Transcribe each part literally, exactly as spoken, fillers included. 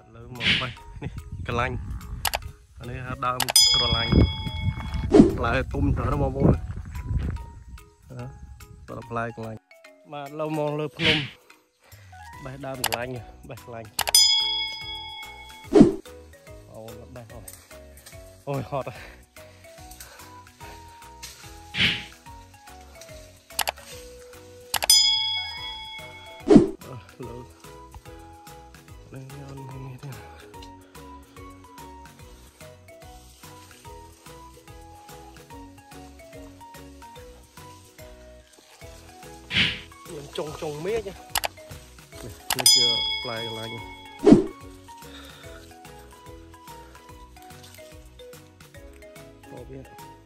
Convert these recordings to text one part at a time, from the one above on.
លើមកបែនេះកន្លាញ់អានេះហៅដើមក្រឡាញ់ផ្លែទុំច្រើនបងប្អូនអឺផ្លែកន្លាញ់បាទលើមកលើភ្នំបេះដើមកន្លាញ់បេះកន្លាញ់អូបេះអូយអូយហត់លើនេះអូននេះទេមានចុងចុងមេឃនេះជាផ្លែកន្លាញ់អូវា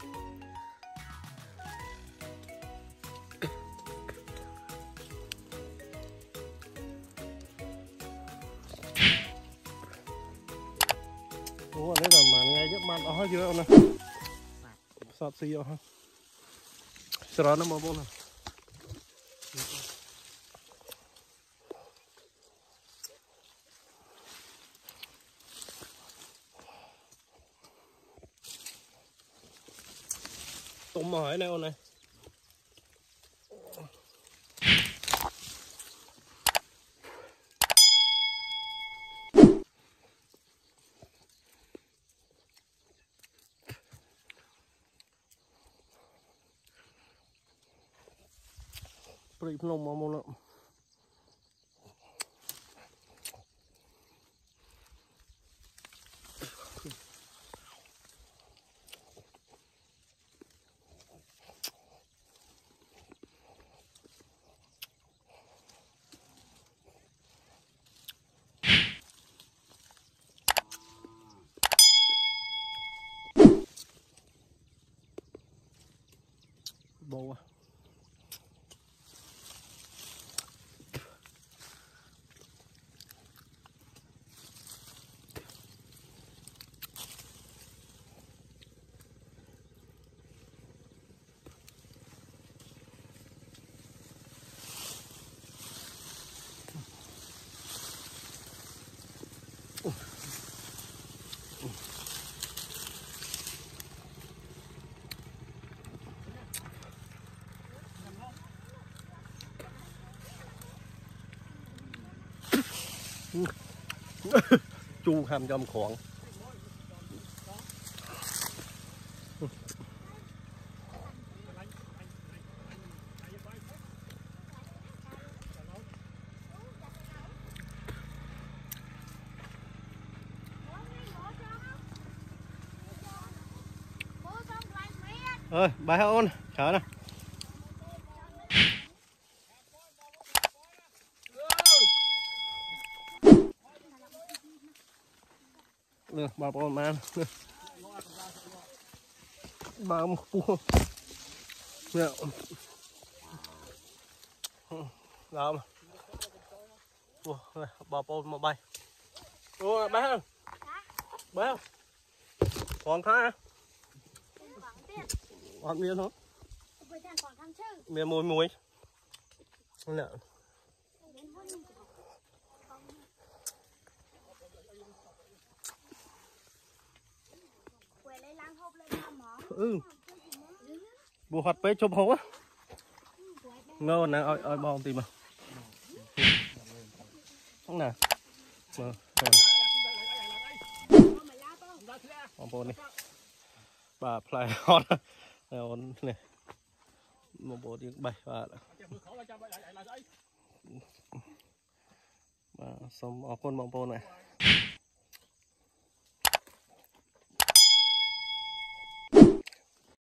អូនេះតែមួយថ្ងៃយកបានអស់ហើយយកណាសតស៊ីអស់ហើយច្រើនណាស់បងប្អូនទុំមកហើយណាអូនណាព្រៃភ្នំមកមកបោchu ham trong khoảng ơi bài ôn chờ nè được bà con man bà một cua nè làm bà con một bay ô bé không bé không còn thái còn miếng thôi miếng mùi mùi nè ừ bùa hoạt bé chụp hố á ngon nè ơi ơi bom tìm mà không nè mờ bom bồn đi bà play hot nè nè một bộ tiếng bay và bà xong ở con bom bồn này